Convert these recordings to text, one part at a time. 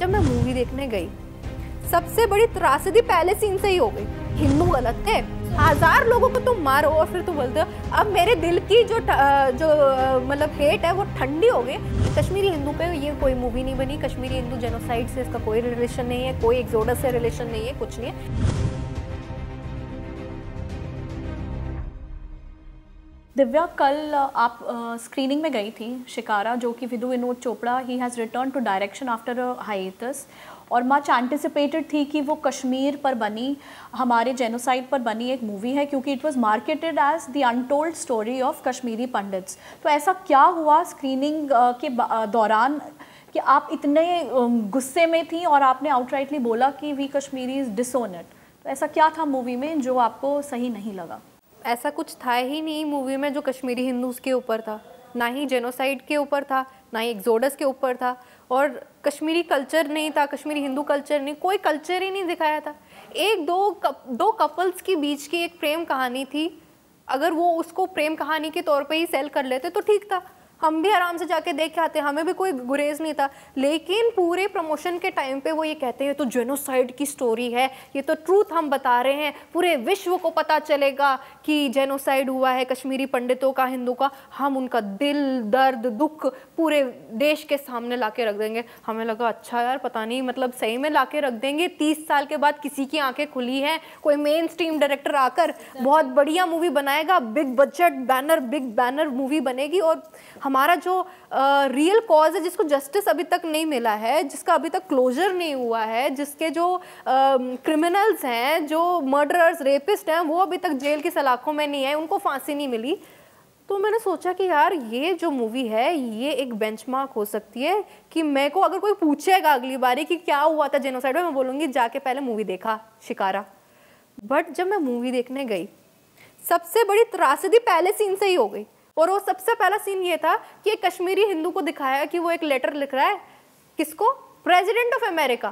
जब मैं मूवी देखने गई, सबसे बड़ी त्रासदी पहले सीन से ही हो गई। हिंदू गलत थे, 1000 लोगों को तुम मारो और फिर तुम बोलते हो। अब मेरे दिल की जो मतलब हेट है वो ठंडी हो गई। कश्मीरी हिंदू पे ये कोई मूवी नहीं बनी। कश्मीरी हिंदू जेनोसाइड से इसका कोई रिलेशन नहीं है, कोई एक्सोडस से रिलेशन नहीं है, कुछ नहीं है। दिव्या, कल आप स्क्रीनिंग में गई थी शिकारा, जो कि विदु विनोद चोपड़ा ही has return to direction after a hiatus, और मच एंटिसिपेटेड थी कि वो कश्मीर पर बनी, हमारे जेनोसाइड पर बनी एक मूवी है, क्योंकि it was marketed as the untold story of Kashmiri pandits. तो ऐसा क्या हुआ स्क्रीनिंग के दौरान कि आप इतने गुस्से में थी और आपने आउटराइटली बोला कि वी कश्मीरी इज डिसोनेड? तो ऐसा क्या था मूवी में जो आपको सही नहीं लगा? ऐसा कुछ था ही नहीं मूवी में जो कश्मीरी हिंदूज़ के ऊपर था, ना ही जेनोसाइड के ऊपर था, ना ही एक्सोडस के ऊपर था, और कश्मीरी कल्चर नहीं था, कश्मीरी हिंदू कल्चर नहीं, कोई कल्चर ही नहीं दिखाया था। एक दो कपल्स के बीच की एक प्रेम कहानी थी। अगर वो उसको प्रेम कहानी के तौर पे ही सेल कर लेते तो ठीक था, हम भी आराम से जाके देख के आते, हमें भी कोई गुरेज नहीं था। लेकिन पूरे प्रमोशन के टाइम पे वो ये कहते हैं तो जेनोसाइड की स्टोरी है, ये तो ट्रूथ हम बता रहे हैं, पूरे विश्व को पता चलेगा कि जेनोसाइड हुआ है कश्मीरी पंडितों का, हिंदू का। हम उनका दिल, दर्द, दुख पूरे देश के सामने ला के रख देंगे। हमें लगा अच्छा यार, पता नहीं मतलब सही में ला के रख देंगे। 30 साल के बाद किसी की आंखें खुली हैं, कोई मेन स्ट्रीम डायरेक्टर आकर बहुत बढ़िया मूवी बनाएगा, big budget big banner movie बनेगी, और हमारा जो रियल कॉज है, जिसको जस्टिस अभी तक नहीं मिला है, जिसका अभी तक क्लोजर नहीं हुआ है, जिसके जो क्रिमिनल्स हैं, जो मर्डरर्स, रेपिस्ट हैं, वो अभी तक जेल की सलाखों में नहीं है, उनको फांसी नहीं मिली। तो मैंने सोचा कि यार ये जो मूवी है ये एक बेंचमार्क हो सकती है कि मेरे को अगर कोई पूछेगा अगली बारी कि क्या हुआ था जेनोसाइड में, मैं बोलूँगी जाके पहले मूवी देखा शिकारा। बट जब मैं मूवी देखने गई, सबसे बड़ी त्रासदी पहले सीन से ही हो गई। और वो सबसे पहला सीन ये था कि एक कश्मीरी हिंदू को दिखाया कि वो एक लेटर लिख रहा है, किसको? President of America.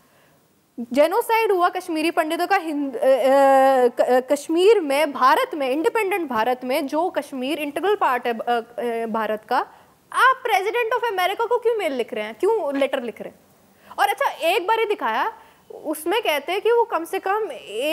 जेनोसाइड हुआ कश्मीरी पंडितों का कश्मीर में, भारत में, इंडिपेंडेंट भारत में, जो कश्मीर इंटीग्रल पार्ट है भारत का। आप प्रेसिडेंट ऑफ अमेरिका को क्यों मेल लिख रहे हैं, क्यों लेटर लिख रहे हैं? और अच्छा, एक बार ही दिखाया, उसमें कहते हैं कि वो कम से कम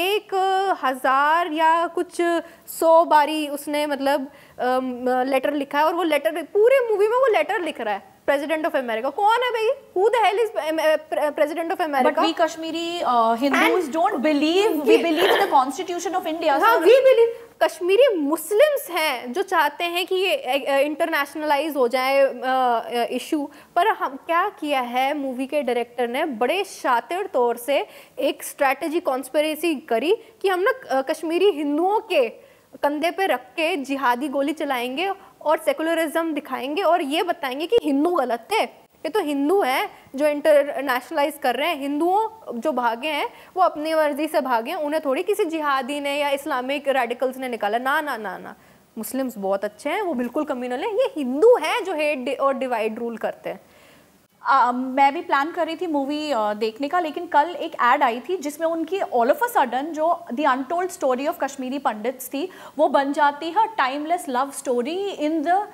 1000 या कुछ 100 बारी उसने मतलब लेटर लिखा है, और वो लेटर पूरे मूवी में वो लेटर लिख रहा है प्रेसिडेंट ऑफ अमेरिका। कौन है भाई? Who the hell is president of America? But we Kashmiri Hindus don't believe, we believe the constitution of India. हाँ, वी बिलीव। कश्मीरी मुस्लिम्स हैं जो चाहते हैं कि ये इंटरनेशनलाइज हो जाए इशू, पर हम क्या किया है, मूवी के डायरेक्टर ने बड़े शातिर तौर से एक स्ट्रैटेजी, कॉन्स्पिरेसी करी कि हम ना कश्मीरी हिंदुओं के कंधे पे रख के जिहादी गोली चलाएंगे और सेकुलरिज्म दिखाएंगे और ये बताएंगे कि हिंदू गलत थे, ये तो हिंदू हैं जो इंटरनेशनलाइज कर रहे हैं। हिंदुओं जो भागे हैं वो अपनी मर्जी से भागे हैं, उन्हें थोड़ी किसी जिहादी ने या इस्लामिक रेडिकल्स ने निकाला। ना ना ना ना, मुस्लिम्स बहुत अच्छे हैं, वो बिल्कुल कम्युनल हैं, ये हिंदू हैं जो हेट और डिवाइड रूल करते हैं। मैं भी प्लान कर रही थी मूवी देखने का, लेकिन कल एक ऐड आई थी जिसमें उनकी ऑल ऑफ अ सडन जो the untold story of Kashmiri pandits थी वो बन जाती है timeless love story in the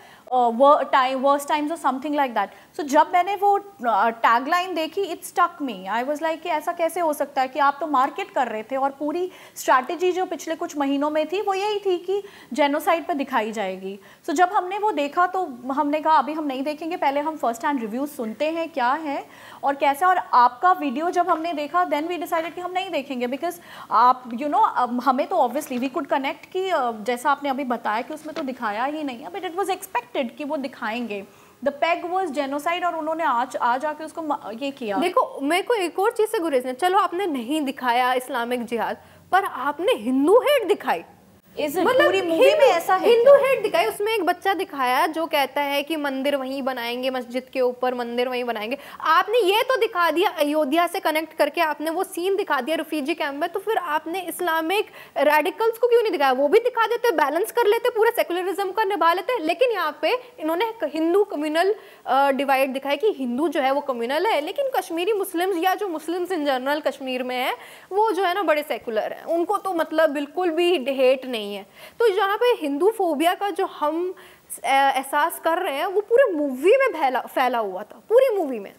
worst times और समथिंग लाइक दैट। सो जब मैंने वो टैगलाइन देखी, it stuck me. I was like कि ऐसा कैसे हो सकता है कि आप तो मार्केट कर रहे थे और पूरी स्ट्रैटेजी जो पिछले कुछ महीनों में थी वो यही थी कि जेनोसाइड पर दिखाई जाएगी। सो जब हमने वो देखा तो हमने कहा अभी हम नहीं देखेंगे, पहले हम फर्स्ट हैंड रिव्यूज़ सुनते हैं क्या है और कैसा। और आपका वीडियो जब हमने देखा देन वी डिसाइडेड कि हम नहीं देखेंगे, बिकॉज आप हमें तो ऑब्वियसली वी कुड कनेक्ट कि जैसा आपने अभी बताया कि उसमें तो दिखाया ही नहीं है, बट इट वॉज एक्सपेक्टेड कि वो दिखाएंगे। द पेग वाज जेनोसाइड और उन्होंने आज आके उसको ये किया। देखो, मेरे को एक और चीज़ से गुरेज है, चलो आपने नहीं दिखाया इस्लामिक जिहाद, पर आपने हिंदू हेट दिखाई। मतलब पूरी मूवी में ऐसा है, हिंदू हेट दिखाई। उसमें एक बच्चा दिखाया जो कहता है कि मंदिर वहीं बनाएंगे, मस्जिद के ऊपर मंदिर वहीं बनाएंगे। आपने ये तो दिखा दिया, अयोध्या से कनेक्ट करके आपने वो सीन दिखा दिया रिफ्यूजी कैंप में, तो फिर आपने इस्लामिक रेडिकल्स को क्यों नहीं दिखाया? वो भी दिखा देते, बैलेंस कर लेते, पूरा सेकुलरिज्म का निभा लेते। लेकिन यहाँ पे इन्होंने हिंदू कम्युनल डिवाइड दिखाया कि हिंदू जो है वो कम्युनल है, लेकिन कश्मीरी मुस्लिम्स या जो मुस्लिम्स इन जनरल कश्मीर में है वो जो है ना बड़े सेकुलर हैं, उनको तो मतलब बिल्कुल भी हेट नहीं है। तो यहाँ पे हिंदू फोबिया का जो हम एहसास कर रहे हैं वो पूरे मूवी में फैला हुआ था, पूरी मूवी में।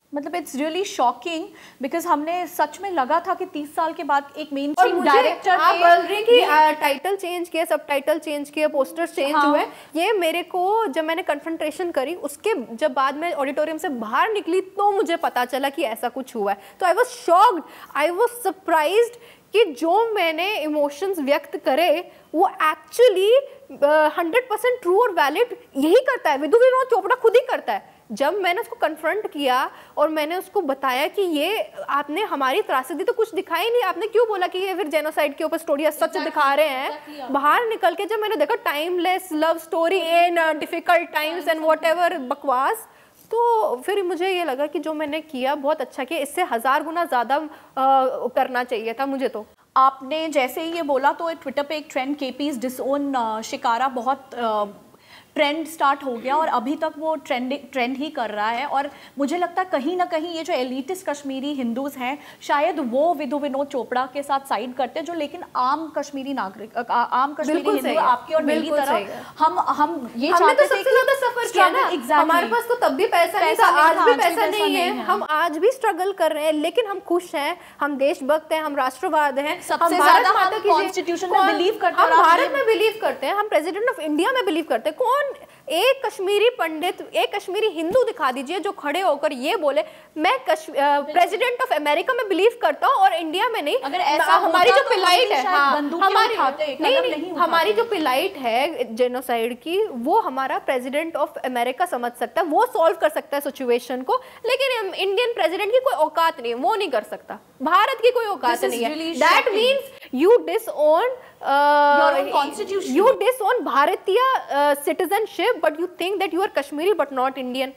मतलब इट्स रियली शॉकिंग बिकॉज हमने सच में लगा था कि 30 साल के बाद एक मेन स्ट्रीम डायरेक्टर आप बोल रहे हैं कि टाइटल चेंज किया, सब टाइटल चेंज किए, पोस्टर्स चेंज हुए। ये मेरे को जब मैंने कन्फ्रंटेशन करी उसके जब बाद में ऑडिटोरियम से बाहर निकली तो मुझे पता चला कि ऐसा कुछ हुआ है। तो I was shocked, I was surprised कि जो मैंने इमोशंस व्यक्त करे वो एक्चुअली 100% ट्रू और वैलिड यही करता है, विदु विनोद चोपड़ा खुद ही करता है। जब मैंने उसको कन्फ्रंट किया और मैंने उसको बताया कि ये आपने हमारी त्रासदी तो कुछ दिखाई नहीं, आपने क्यों बोला कि ये फिर जेनोसाइड के ऊपर स्टोरी सच दिखा रहे हैं। बाहर निकल के जब मैंने देखा timeless love story in difficult times and whatever बकवास, तो फिर मुझे ये लगा कि जो मैंने किया बहुत अच्छा किया, इससे 1000 गुना ज़्यादा करना चाहिए था मुझे। तो आपने जैसे ही ये बोला तो ट्विटर पे एक ट्रेंड केपीज डिसओन शिकारा बहुत ट्रेंड स्टार्ट हो गया और अभी तक वो ट्रेंड ही कर रहा है। और मुझे लगता है कहीं ना कहीं ये जो एलिटिस्ट कश्मीरी हिंदूज हैं शायद वो विदु विनोद चोपड़ा के साथ साइड करते हैं, जो लेकिन आम कश्मीरी नागरिक, आम कश्मीरी हिंदू आपकी और मेरी तरह हम ये चाहते थे कि ज्यादा सफर किया ना। हमारे पास तो तब भी पैसा नहीं था, आज भी पैसा नहीं है, हम आज भी स्ट्रगल कर रहे हैं, लेकिन हम खुश हैं, हम देशभक्त हैं, हम राष्ट्रवाद हैं, सबसे ज्यादा हम कॉन्स्टिट्यूशन में बिलीव करते हैं, हम भारत में बिलीव करते हैं, हम प्रेसिडेंट ऑफ इंडिया में बिलीव करते हैं। कौन एक कश्मीरी पंडित, एक कश्मीरी हिंदू दिखा दीजिए जो खड़े होकर ये बोले मैं प्रेसिडेंट ऑफ अमेरिका में बिलीव करता हूँ और इंडिया में नहीं। अगर ऐसा हमारी जो पिलाइट है, हमारी जो नहीं पिलाइट है जेनोसाइड की, वो हमारा प्रेसिडेंट ऑफ अमेरिका समझ सकता है, वो सॉल्व कर सकता है सिचुएशन को, लेकिन इंडियन प्रेसिडेंट की कोई औकात नहीं है, वो नहीं कर सकता। भारत की कोई औकात नहीं है। That means you disown you disown Bharatiya citizenship, but you think that you are Kashmiri but not Indian.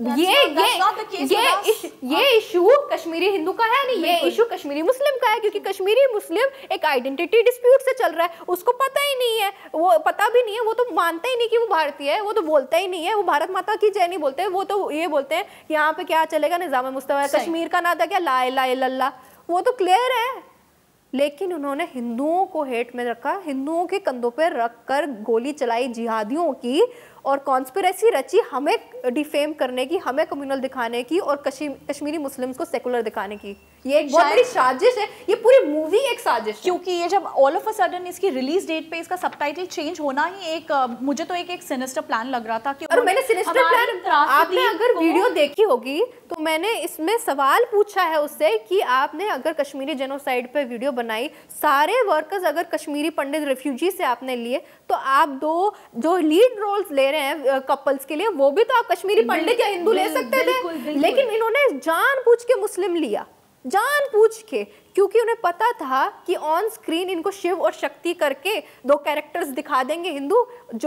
ये इशू कश्मीरी हिंदू का है नहीं, ये इशू कश्मीरी मुस्लिम का है, क्योंकि कश्मीरी मुस्लिम एक आइडेंटिटी डिस्प्यूट से चल रहा है, उसको पता ही नहीं है, वो पता भी नहीं है, वो तो मानता ही नहीं कि वो भारतीय है, वो तो बोलता ही नहीं है, वो भारत माता की जय नहीं बोलते हैं, वो तो ये बोलते हैं कि यहाँ पे क्या चलेगा, निज़ाम मुस्तफा, कश्मीर का नाता क्या, ला इलाहा इल्लल्लाह, वो तो क्लियर है। लेकिन उन्होंने हिंदुओं को हेट में रखा, हिंदुओं के कंधों पर रखकर गोली चलाई जिहादियों की, और कॉन्स्पिरेसी रची हमें डिफेम करने की, हमें कम्युनल दिखाने की, और कश्मीरी मुस्लिम्स को सेकुलर दिखाने की। ये एक बहुत बड़ी साजिश है, ये पूरी मूवी एक साजिश है। क्योंकि ये जब ऑल ऑफ अ सडन इसकी रिलीज डेट पे इसका सबटाइटल चेंज होना ही एक मुझे तो एक सिनिस्टर प्लान लग रहा था कि, और मैंने सिनिस्टर प्लान, आपने अगर वीडियो देखी होगी तो मैंने इसमें सवाल पूछा है उससे कि आपने अगर कश्मीरी जेनोसाइड पे वीडियो बनाई, सारे वर्कर्स अगर कश्मीरी पंडित रिफ्यूजी से आपने लिए, तो आप दो जो लीड रोल्स ले रहे हैं कपल्स के लिए, वो भी तो आप कश्मीरी पंडित या हिंदू ले सकते थे, लेकिन इन्होंने जानबूझ के मुस्लिम लिया, जानबूझ के, क्योंकि उन्हें पता था कि ऑन स्क्रीन इनको शिव और शक्ति करके दो कैरेक्टर्स दिखा देंगे हिंदू जो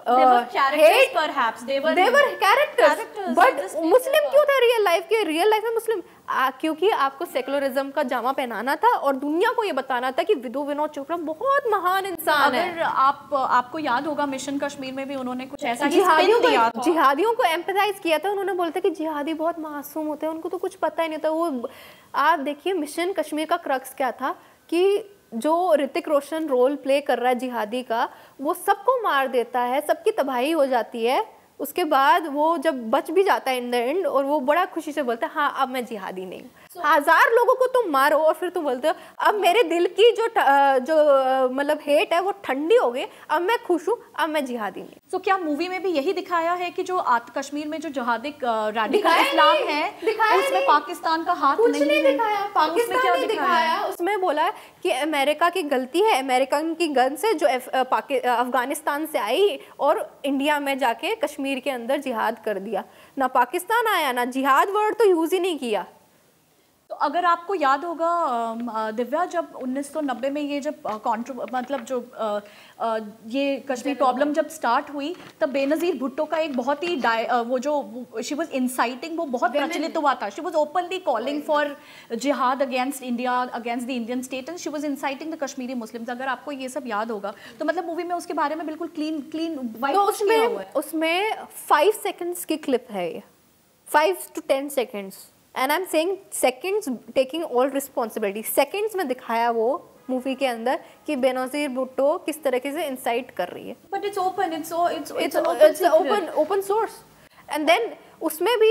बट मुस्लिम क्यों थे रियल लाइफ के, रियल लाइफ में मुस्लिम, क्योंकि आपको सेकुलरिज्म का जामा पहनाना था और दुनिया को ये बताना था कि विदु विनोद चोपड़ा बहुत महान इंसान है। अगर आपको याद होगा मिशन कश्मीर में भी उन्होंने कुछ ऐसा जिहादियों को एम्पैथाइज किया था, उन्होंने बोलते कि जिहादी बहुत मासूम होते हैं, उनको तो कुछ पता ही नहीं था। वो आप देखिए मिशन कश्मीर का क्रक्स क्या था कि जो ऋतिक रोशन रोल प्ले कर रहा है जिहादी का, वो सबको मार देता है, सबकी तबाही हो जाती है, उसके बाद वो जब बच भी जाता है इन द एंड, और वो बड़ा खुशी से बोलता है हाँ अब मैं जिहादी नहीं हूँ। 1000 लोगों को तुम मारो और फिर तुम बोलते हो अब मेरे दिल की जो मतलब हेट है वो ठंडी हो गई, अब मैं खुश हूँ, अब मैं जिहादी नहीं। तो क्या मूवी में भी यही दिखाया है कि जो कश्मीर में जो जिहादी रैडिकल इस्लाम है उसमें पाकिस्तान का हाथ नहीं दिखाया, पाकिस्तान नहीं दिखाया, उसमें बोला कि अमेरिका की गलती है, अमेरिकन की गन से जो अफगानिस्तान से आई और इंडिया में जाके कश्मीर के अंदर जिहाद कर दिया। ना पाकिस्तान आया, ना जिहाद वर्ड तो यूज ही नहीं किया। तो अगर आपको याद होगा दिव्या, जब 1990 में ये जब मतलब जो ये कश्मीर प्रॉब्लम जब स्टार्ट हुई, तब बेनज़ीर भुट्टो का एक बहुत ही वो जो शी वाज इंसाइटिंग, वो बहुत प्रचलित हुआ था। She was openly calling for jihad against India, against the Indian state, and she was inciting the Kashmiri Muslims. अगर आपको ये सब याद होगा तो मतलब मूवी में उसके बारे में बिल्कुल क्लीन तो उसमें 5 सेकंड्स की क्लिप है, 5 to 10 seconds, and I am saying seconds taking all responsibility, seconds में दिखाया वो मूवी के अंदर कि बेनज़ीर भुट्टो किस तरीके से इंसाइट कर रही है। But it's open, it's open source, and then उसमें भी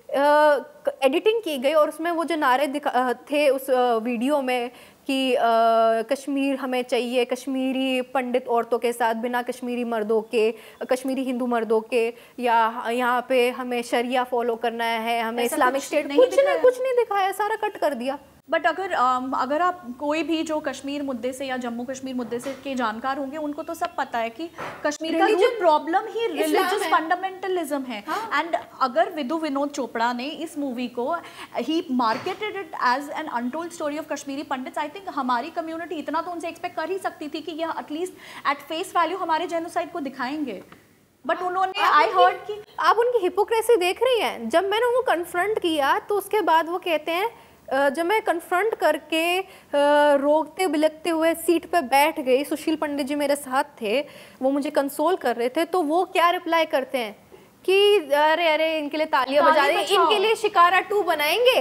एडिटिंग की गई और उसमें वो जो नारे थे उस वीडियो में कि कश्मीर हमें चाहिए, कश्मीरी पंडित औरतों के साथ बिना कश्मीरी मर्दों के, कश्मीरी हिंदू मर्दों के, या यहाँ पे हमें शरिया फॉलो करना है, हमें इस्लामिक स्टेट, कुछ नहीं दिखाया, सारा कट कर दिया। बट अगर आप कोई भी जो कश्मीर मुद्दे से या जम्मू कश्मीर मुद्दे से के जानकार होंगे, उनको तो सब पता है कि कश्मीर का रूट प्रॉब्लम ही रिलीजियस फंडामेंटलिज्म है। एंड अगर विदु विनोद चोपड़ा ने इस मूवी को ही marketed it as an untold story of Kashmiri pandits, I think हमारी कम्युनिटी इतना तो उनसे एक्सपेक्ट कर ही सकती थी कि यह एटलीस्ट एट फेस वैल्यू हमारे जेनोसाइड को दिखाएंगे। बट उन्होंने, आई हर्ड कि आप उनकी हिपोक्रेसी देख रही हैं। जब मैंने उनको कन्फ्रंट किया तो उसके बाद वो कहते हैं, जब मैं कन्फ्रंट करके रोकते बिलकते हुए सीट पे बैठ गई, सुशील पंडित जी मेरे साथ थे, वो मुझे कंसोल कर रहे थे, तो वो क्या रिप्लाई करते हैं कि अरे अरे इनके लिए तालियां बजा रहे हैं, इनके लिए शिकारा 2 बनाएंगे,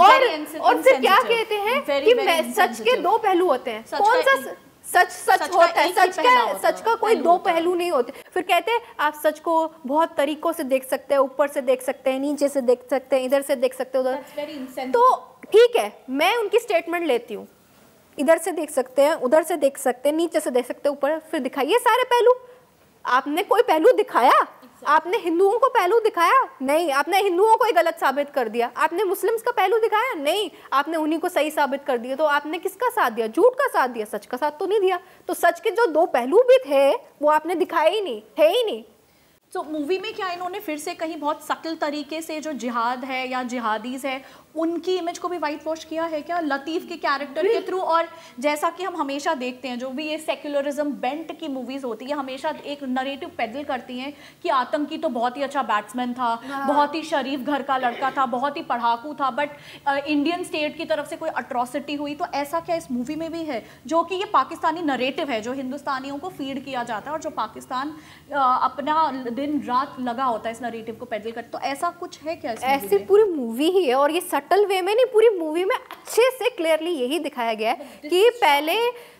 और फिर क्या कहते हैं कि सच के 2 पहलू होते हैं। कौन सा सच होता है? सच का कोई 2 पहलू नहीं होते। फिर कहते हैं आप सच को बहुत तरीकों से देख सकते हैं, ऊपर से देख सकते हैं, नीचे से देख सकते हैं, इधर से देख सकते हैं, उधर। तो ठीक है, मैं उनकी स्टेटमेंट लेती हूँ, इधर से देख सकते हैं, उधर से देख सकते हैं, नीचे से देख सकते हैं, ऊपर। फिर दिखाइए सारे पहलू। आपने कोई पहलू दिखाया? आपने हिंदुओं को पहलू दिखाया? नहीं। आपने हिंदुओं को ही गलत साबित कर दिया। आपने मुस्लिम्स का पहलू दिखाया? नहीं। आपने उन्हीं को सही साबित कर दिया। तो आपने किसका साथ दिया? झूठ का साथ दिया, सच का साथ तो नहीं दिया। तो सच के जो 2 पहलू भी थे वो आपने दिखाए ही नहीं, थे ही नहीं। तो मूवी में क्या इन्होंने फिर से कहीं बहुत सटल तरीके से जो जिहाद है या जिहादीज है उनकी इमेज को भी वाइट वॉश किया है क्या लतीफ़ के कैरेक्टर के थ्रू? और जैसा कि हम हमेशा देखते हैं, जो भी ये सेक्युलरिज्म बेंट की मूवीज होती है, हमेशा एक नरेटिव पेडल करती हैं कि आतंकी तो बहुत ही अच्छा बैट्समैन था, बहुत ही शरीफ घर का लड़का था, बहुत ही पढ़ाकू था, बट इंडियन स्टेट की तरफ से कोई अट्रॉसिटी हुई। तो ऐसा क्या इस मूवी में भी है, जो कि ये पाकिस्तानी नरेटिव है जो हिंदुस्तानियों को फीड किया जाता है और जो पाकिस्तान अपना दिन रात लगा होता है इस नरेटिव को पेडल कर? तो ऐसा कुछ है क्या? ऐसी पूरी मूवी ही है, और ये सटल वे में नहीं, पूरी मूवी में अच्छे से क्लियरली यही दिखाया गया है कि पहले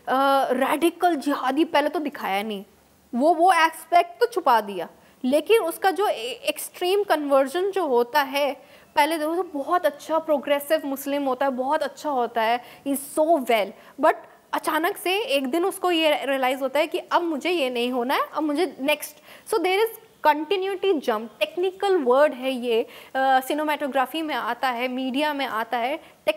रैडिकल जिहादी पहले तो दिखाया नहीं, वो एस्पेक्ट तो छुपा दिया, लेकिन उसका जो एक्सट्रीम कन्वर्जन जो होता है, पहले देखो तो बहुत अच्छा प्रोग्रेसिव मुस्लिम होता है, बहुत अच्छा होता है, इज सो वेल, बट अचानक से एक दिन उसको ये रियलाइज होता है कि अब मुझे ये नहीं होना है, अब मुझे next. So there is continuity jump, technical word है ये, सिनेमाटोग्राफी में आता है, मीडिया में आता है।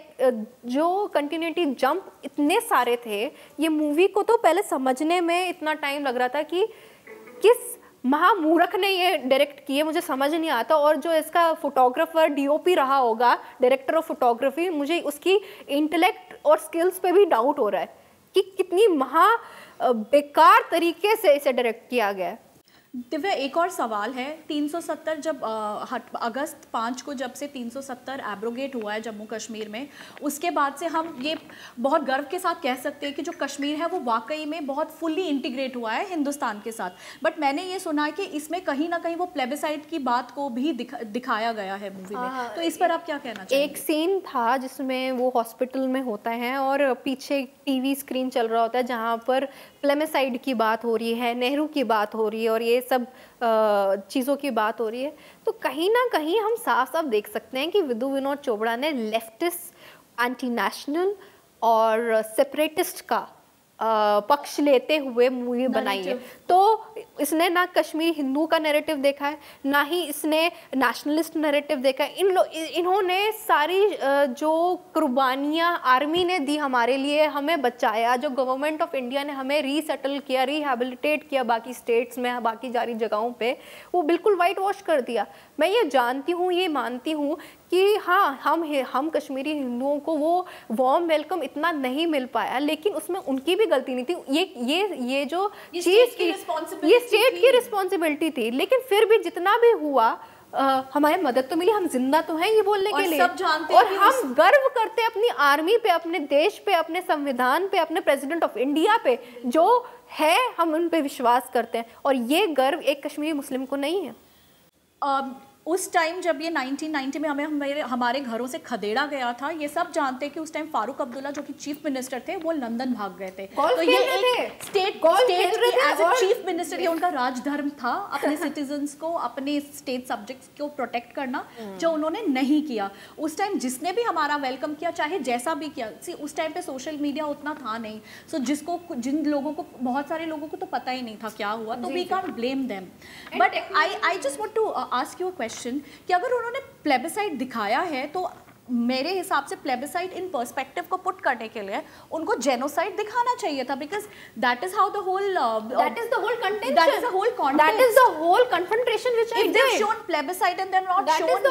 जो कंटिन्यूटी जंप इतने सारे थे, ये मूवी को तो पहले समझने में इतना टाइम लग रहा था कि किस महामूर्ख ने ये डायरेक्ट किए, मुझे समझ नहीं आता। और जो इसका फोटोग्राफर डीओपी रहा होगा, डायरेक्टर ऑफ फोटोग्राफी, मुझे उसकी इंटेलेक्ट और स्किल्स पे भी डाउट हो रहा है कि कितनी बेकार तरीके से इसे डायरेक्ट किया गया है। दिव्या, एक और सवाल है, 370 जब अगस्त 5 को जब से 370 एब्रोगेट हुआ है जम्मू कश्मीर में, उसके बाद से हम ये बहुत गर्व के साथ कह सकते हैं कि जो कश्मीर है वो वाकई में बहुत फुल्ली इंटीग्रेट हुआ है हिंदुस्तान के साथ। बट मैंने ये सुना है कि इसमें कहीं ना कहीं वो प्लेबिसाइड की बात को भी दिखाया गया है मूवी में, तो इस पर आप क्या कहना चाहेंगे? एक सीन था जिसमें वो हॉस्पिटल में होता है और पीछे टीवी स्क्रीन चल रहा होता है जहाँ पर प्लेबिसाइड की बात हो रही है, नेहरू की बात हो रही है और ये सब चीज़ों की बात हो रही है। तो कहीं ना कहीं हम साफ साफ देख सकते हैं कि विदु विनोद चोपड़ा ने लेफ्टिस्ट, एंटी नेशनल और सेपरेटिस्ट का पक्ष लेते हुए मूवी बनाई है। तो इसने ना कश्मीर हिंदू का नैरेटिव देखा है, ना ही इसने नेशनलिस्ट नैरेटिव देखा है। इन्होंने सारी जो कुर्बानियाँ आर्मी ने दी हमारे लिए, हमें बचाया, जो गवर्नमेंट ऑफ इंडिया ने हमें रीसेटल किया, रिहेबिलिटेट किया बाकी स्टेट्स में, बाकी जारी जगहों पे, वो बिल्कुल वाइट वॉश कर दिया। मैं ये जानती हूँ, ये मानती हूँ कि हाँ हम कश्मीरी हिंदुओं को वो वार्म वेलकम इतना नहीं मिल पाया, लेकिन उसमें उनकी भी गलती नहीं थी। ये जो चीज़ की ये स्टेट की रिस्पॉन्सिबिलिटी थी, लेकिन फिर भी जितना भी हुआ हमारे मदद तो मिली, हम जिंदा तो हैं ये बोलने के लिए, सब जानते और हम गर्व करते हैं अपनी आर्मी पे, अपने देश पे, अपने संविधान पे, अपने प्रेसिडेंट ऑफ इंडिया पे जो है, हम उन पे विश्वास करते हैं। और ये गर्व एक कश्मीरी मुस्लिम को नहीं है। उस टाइम जब ये 1990 में हमारे घरों से खदेड़ा गया था, ये सब जानते कि उस टाइम फारूक अब्दुल्ला जो कि चीफ मिनिस्टर थे वो लंदन भाग गए थे। तो ये एक state as a chief minister, ये उनका राजधर्म था अपने सिटीजन्स को, अपने स्टेट सब्जेक्ट्स को प्रोटेक्ट करना, जो उन्होंने नहीं किया। उस टाइम जिसने भी हमारा वेलकम किया, चाहे जैसा भी किया, उस टाइम पे सोशल मीडिया उतना था नहीं, सो जिन लोगों को, बहुत सारे लोगों को तो पता ही नहीं था क्या हुआ, तो we can't blame them. But I just want to ask you a question कि अगर उन्होंने प्लेबिसाइड दिखाया है तो मेरे हिसाब से प्लेबिसाइड इन पर्सपेक्टिव को पुट करने के लिए उनको जेनोसाइड दिखाना चाहिए था, because that is how the whole contention, that is the whole context, that is the whole confrontation which if they've shown plebiscite and they're not shown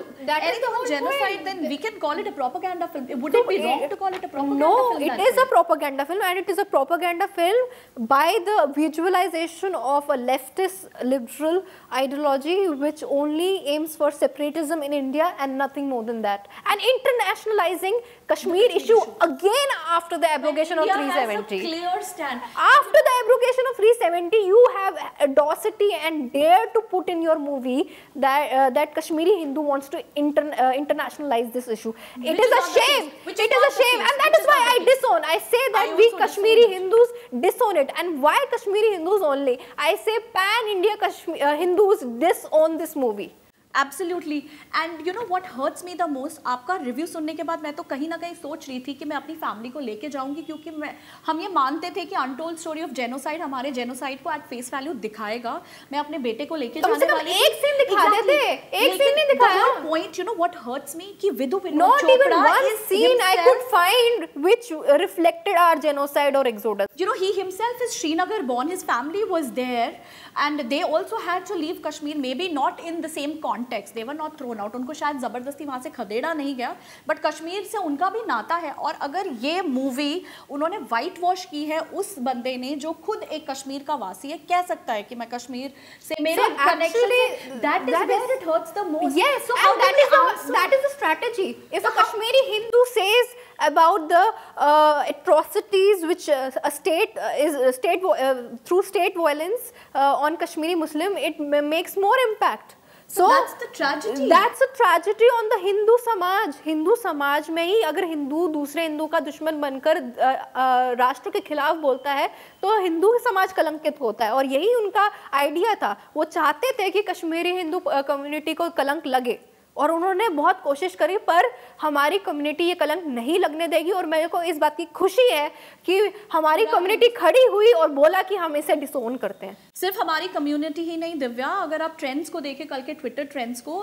genocide, then we can call it a propaganda film. Would it be wrong to call it a propaganda film? No, it is a propaganda film, and it is a propaganda film by the visualization of a leftist liberal ideology which only aims for separatism in India and nothing more than that, and internationalizing Kashmir issue again after the abrogation of 370. Has a clear stand. After the abrogation of 370, you have audacity and dare to put in your movie that Kashmiri Hindu wants to internationalize this issue. It is a shame. It is a shame, and that is why I disown. I say that we Kashmiri Hindus disown it. And why Kashmiri Hindus only? I say pan-India Hindus disown this movie. Absolutely. And you know what hurts me the most, आपका review सुनने के बाद मैं तो कहीं ना कहीं सोच रही थी कि मैं अपनी फैमिली को लेके जाऊंगी, क्योंकि हम ये मानते थे कि अनटोल्ड स्टोरी ऑफ जेनोसाइड हमारे जेनोसाइड को एट फेस वैल्यू दिखाएगा। मैं अपने बेटे को लेके जाने वाली थी। एक सीन दिखा देते, एक सीन नहीं दिखाया। Point, you know what hurts me कि Vidhu Vinod not even one scene I could find which reflected our genocide or exodus. You know, he himself is Srinagar born, his family was there and they also had to leave Kashmir, maybe not in the same context, they were not thrown out, उनको शायद ज़बरदस्ती वहाँ से खदेड़ा नहीं गया, but Kashmir से उनका भी नाता है। और अगर ये मूवी उन्होंने वाइट वॉश की है उस बंदे ने जो खुद एक कश्मीर का वासी है, कह सकता है कि मैं कश्मीर से मेरे कनेक्शन है, that is where it hurts the most. Yes, so and that is the strategy. If a Kashmiri Hindu says about the atrocities which through state violence on Kashmiri Muslim, it makes more impact. So that's the tragedy. That's a tragedy on the Hindu Samaj. Hindu समाज में ही अगर हिंदू दूसरे हिंदू का दुश्मन बनकर राष्ट्र के खिलाफ बोलता है तो हिंदू समाज कलंकित होता है, और यही उनका आइडिया था। वो चाहते थे कि कश्मीरी हिंदू कम्युनिटी को कलंक लगे, और उन्होंने बहुत कोशिश करी, पर हमारी कम्युनिटी ये कलंक नहीं लगने देगी। और मेरे को इस बात की खुशी है कि हमारी कम्युनिटी खड़ी हुई और बोला कि हम इसे डिसोन करते हैं। सिर्फ हमारी कम्युनिटी ही नहीं दिव्या, अगर आप ट्रेंड्स को देखें, कल के ट्विटर ट्रेंड्स को,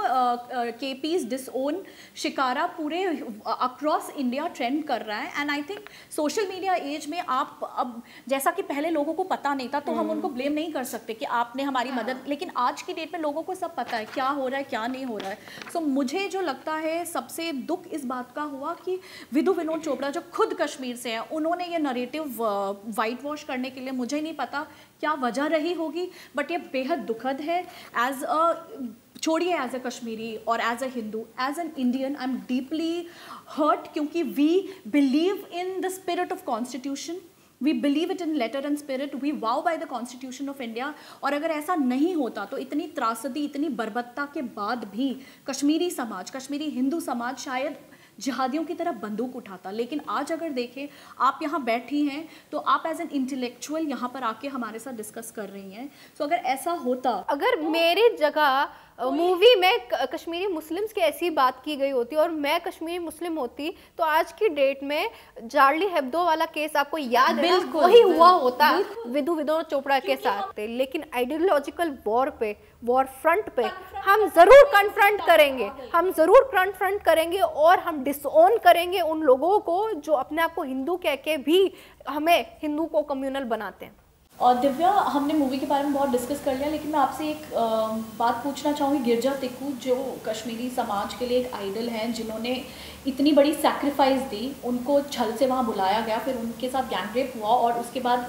केपीज डिसओन शिकारा पूरे अक्रॉस इंडिया ट्रेंड कर रहा है। And I think social media age में आप अब, जैसा कि पहले लोगों को पता नहीं था तो हम उनको ब्लेम नहीं कर सकते कि आपने हमारी मदद, लेकिन आज की डेट में लोगों को सब पता है क्या हो रहा है क्या नहीं हो रहा है। सो मुझे जो लगता है सबसे दुख इस बात का हुआ कि विदु विनोद चोपड़ा जो खुद कश्मीर से है, उन्होंने ये नरेटिव वाइट वॉश करने के लिए, मुझे नहीं पता क्या वजह रही होगी, बट ये बेहद दुखद है। एज अ, छोड़िए एज अ कश्मीरी और as a Hindu, as an Indian I am deeply hurt, क्योंकि we believe in the spirit of constitution, we believe it in letter and spirit, we vow by the constitution of India. और अगर ऐसा नहीं होता तो इतनी त्रासदी, इतनी बर्बरता के बाद भी कश्मीरी समाज, कश्मीरी हिंदू समाज शायद जिहादियों की तरह बंदूक उठाता। लेकिन आज अगर देखें, आप यहाँ बैठी हैं तो आप एज एन इंटेलेक्चुअल यहाँ पर आके हमारे साथ डिस्कस कर रही हैं। सो अगर ऐसा होता, अगर मेरी जगह मूवी में कश्मीरी मुस्लिम्स की ऐसी बात की गई होती और मैं कश्मीरी मुस्लिम होती, तो आज की डेट में चार्ली हेब्दो वाला केस आपको याद है, वही हुआ होता विदु विनोद चोपड़ा के साथ। लेकिन आइडियोलॉजिकल वॉर पे, वॉर फ्रंट पे हम जरूर कन्फ्रंट करेंगे, हम जरूर कन्फ्रंट करेंगे, और हम डिसओन करेंगे उन लोगों को जो अपने आप को हिंदू कह के भी हमें हिंदू को कम्युनल बनाते हैं। और दिव्या, हमने मूवी के बारे में बहुत डिस्कस कर लिया, लेकिन मैं आपसे एक बात पूछना चाहूँगी। गिरजा टिक्कू जो कश्मीरी समाज के लिए एक आइडल हैं, जिन्होंने इतनी बड़ी सैक्रिफाइस दी, उनको छल से वहाँ बुलाया गया, फिर उनके साथ गैंग रेप हुआ और उसके बाद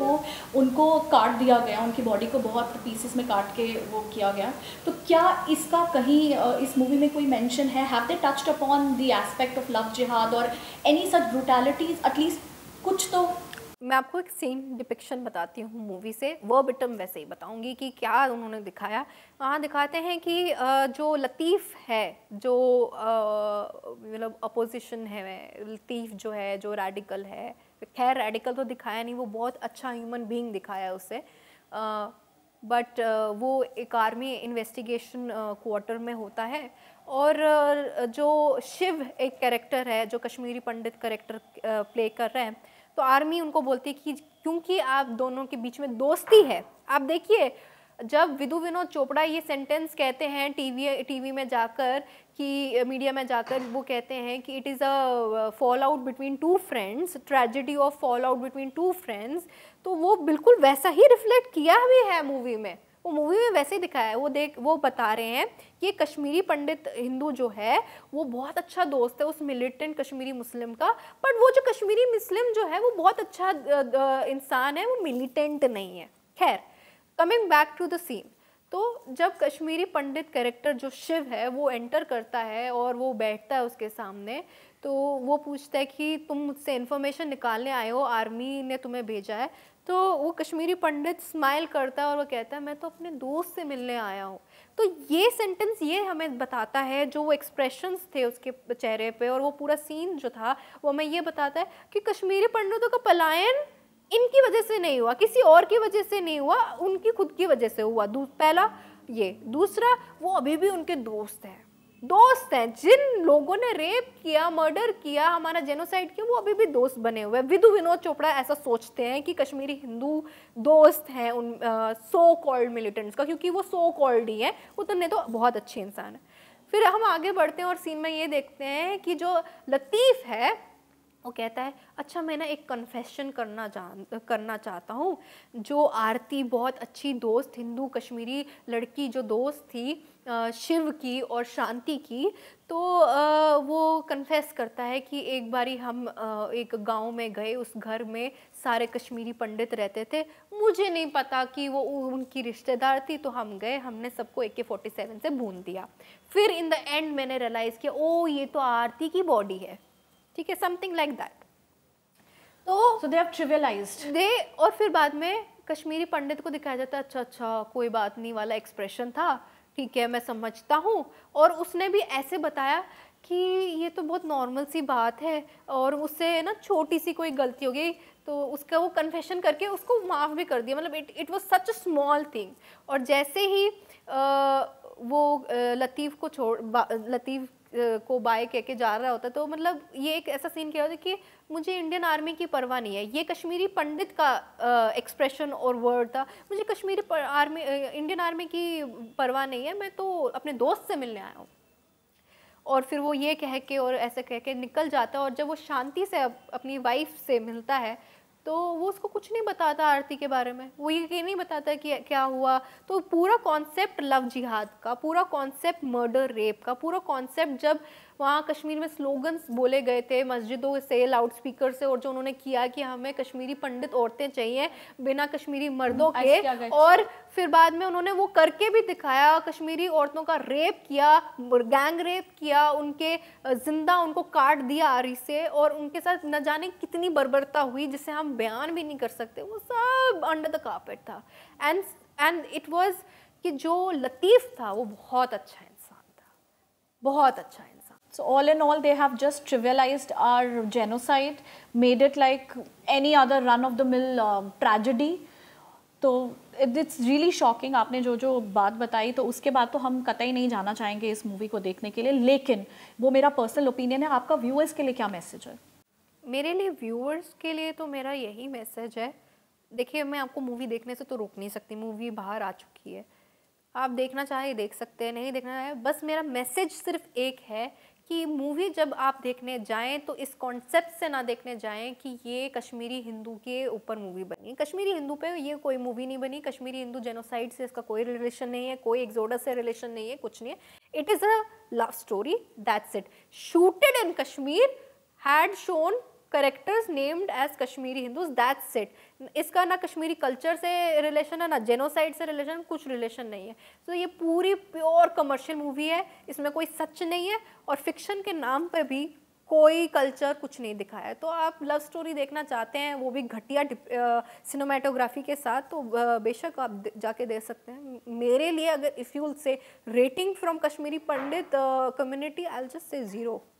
उनको काट दिया गया, उनकी बॉडी को बहुत पीसेस में काट के वो किया गया। तो क्या इसका कहीं इस मूवी में कोई मेंशन है? Have they touched upon the aspect of love jihad और एनी सच ब्रूटैलिटीज? एटलीस्ट कुछ तो मैं आपको एक सीन डिपिक्शन बताती हूँ मूवी से, वर्बटम वैसे ही बताऊंगी कि क्या उन्होंने दिखाया। वहाँ दिखाते हैं कि जो लतीफ़ है, जो मतलब अपोजिशन है, लतीफ़ जो है, जो रेडिकल है, खैर रेडिकल तो दिखाया नहीं, वो बहुत अच्छा ह्यूमन बीइंग दिखाया उसे, बट वो एक आर्मी इन्वेस्टिगेशन क्वार्टर में होता है। और जो शिव एक कैरेक्टर है, जो कश्मीरी पंडित कैरेक्टर प्ले कर रहे हैं, तो आर्मी उनको बोलती है कि क्योंकि आप दोनों के बीच में दोस्ती है। आप देखिए, जब विदु विनोद चोपड़ा ये सेंटेंस कहते हैं टीवी में जाकर, कि मीडिया में जाकर वो कहते हैं कि it is a fall out between two friends, tragedy of fall out between two friends, तो वो बिल्कुल वैसा ही रिफ्लेक्ट किया भी है मूवी में। वो मूवी में वैसे ही दिखाया है। वो बता रहे हैं कि कश्मीरी पंडित हिंदू जो है वो बहुत अच्छा दोस्त है उस मिलिटेंट कश्मीरी मुस्लिम का, बट वो जो कश्मीरी मुस्लिम जो है वो बहुत अच्छा इंसान है, वो मिलिटेंट नहीं है। खैर, coming back to the scene, तो जब कश्मीरी पंडित कैरेक्टर जो शिव है वो एंटर करता है और वो बैठता है उसके सामने, तो वो पूछता है कि तुम मुझसे इन्फॉर्मेशन निकालने आए हो, आर्मी ने तुम्हें भेजा है। तो वो कश्मीरी पंडित स्माइल करता है और वो कहता है मैं तो अपने दोस्त से मिलने आया हूँ। तो ये सेंटेंस ये हमें बताता है, जो वो एक्सप्रेशंस थे उसके चेहरे पे और वो पूरा सीन जो था वो हमें ये बताता है कि कश्मीरी पंडितों का पलायन इनकी वजह से नहीं हुआ, किसी और की वजह से नहीं हुआ, उनकी खुद की वजह से हुआ। पहला ये, दूसरा वो अभी भी उनके दोस्त हैं जिन लोगों ने रेप किया, मर्डर किया, हमारा जेनोसाइड किया, वो अभी भी दोस्त बने हुए हैं। विदु विनोद चोपड़ा ऐसा सोचते हैं कि कश्मीरी हिंदू दोस्त हैं उन सो कॉल्ड मिलिटेंट्स का, क्योंकि वो सो कॉल्ड ही है, उतने तो बहुत अच्छे इंसान है। फिर हम आगे बढ़ते हैं और सीन में ये देखते हैं कि जो लतीफ़ है वो कहता है अच्छा मैं ना एक कन्फेशन करना चाहता हूँ। जो आरती बहुत अच्छी दोस्त, हिंदू कश्मीरी लड़की जो दोस्त थी शिव की और शांति की, तो वो कन्फेस करता है कि एक बारी हम एक गांव में गए, उस घर में सारे कश्मीरी पंडित रहते थे, मुझे नहीं पता कि वो उनकी रिश्तेदार थी, तो हम गए, हमने सबको AK-47 से भून दिया। फिर इन द एंड मैंने रियलाइज़ किया ओ ये तो आरती की बॉडी है, ठीक है, समथिंग लाइक दैट। तो दे हैव ट्रिवियलाइज्ड दे, और फिर बाद में कश्मीरी पंडित को दिखाया जाता है अच्छा कोई बात नहीं वाला एक्सप्रेशन था, ठीक है मैं समझता हूँ। और उसने भी ऐसे बताया कि ये तो बहुत नॉर्मल सी बात है, और उससे ना छोटी सी कोई गलती हो गई तो उसका वो कन्फेशन करके उसको माफ़ भी कर दिया, मतलब it was such a small thing. और जैसे ही वो लतीफ़ को बाय कह के जा रहा होता, तो मतलब ये एक ऐसा सीन किया होता कि मुझे इंडियन आर्मी की परवाह नहीं है, ये कश्मीरी पंडित का एक्सप्रेशन और वर्ड था, मुझे इंडियन आर्मी की परवाह नहीं है, मैं तो अपने दोस्त से मिलने आया हूँ। और फिर वो ये कह के और ऐसे कह के निकल जाता है। और जब वो शांति से अपनी वाइफ से मिलता है तो वो उसको कुछ नहीं बताता आरती के बारे में, वो ये नहीं बताता कि क्या हुआ। तो पूरा कॉन्सेप्ट लव जिहाद का, पूरा कॉन्सेप्ट मर्डर रेप का, पूरा कॉन्सेप्ट जब वहाँ कश्मीर में स्लोगन्स बोले गए थे मस्जिदों से, लाउड स्पीकर से, और जो उन्होंने किया कि हमें कश्मीरी पंडित औरतें चाहिए बिना कश्मीरी मर्दों के, और फिर बाद में उन्होंने वो करके भी दिखाया, कश्मीरी औरतों का रेप किया, गैंग रेप किया, उनके जिंदा उनको काट दिया आरी से, और उनके साथ न जाने कितनी बर्बरता हुई जिसे हम बयान भी नहीं कर सकते, वो सब अंडर द कारपेट था। एंड इट वाज कि जो लतीफ़ था वो बहुत अच्छा इंसान था, बहुत अच्छा इंसान। So all in all, they have just trivialized our genocide, made it like any other run-of-the-mill tragedy. तो it's really shocking. आपने जो बात बताई, तो उसके बाद तो हम कतई नहीं जाना चाहेंगे इस मूवी को देखने के लिए, लेकिन वो मेरा पर्सनल ओपिनियन है। आपका व्यूअर्स के लिए क्या मैसेज है? मेरे लिए व्यूअर्स के लिए तो मेरा यही मैसेज है, देखिए मैं आपको मूवी देखने से तो रोक नहीं सकती, मूवी बाहर आ चुकी है, आप देखना चाहे देख सकते हैं, नहीं देखना चाहे, बस मेरा मैसेज सिर्फ एक है कि मूवी जब आप देखने जाएं तो इस कॉन्सेप्ट से ना देखने जाएं कि ये कश्मीरी हिंदू के ऊपर मूवी बनी, कश्मीरी हिंदू पे ये कोई मूवी नहीं बनी, कश्मीरी हिंदू जेनोसाइड से इसका कोई रिलेशन नहीं है, कोई एक्सोडस से रिलेशन नहीं है, कुछ नहीं है, it is a love story, that's it, shooted in Kashmir, had shown characters named as Kashmiri Hindus, that's it. इसका ना कश्मीरी कल्चर से रिलेशन है, ना जेनोसाइड से रिलेशन, कुछ रिलेशन नहीं है। तो ये पूरी प्योर कमर्शियल मूवी है, इसमें कोई सच नहीं है, और फिक्शन के नाम पे भी कोई कल्चर कुछ नहीं दिखाया है। तो आप लव स्टोरी देखना चाहते हैं वो भी घटिया सिनेमाटोग्राफी के साथ, तो बेशक आप जाके देख सकते हैं। मेरे लिए अगर if you say rating from Kashmiri pandit community, I will just say 0।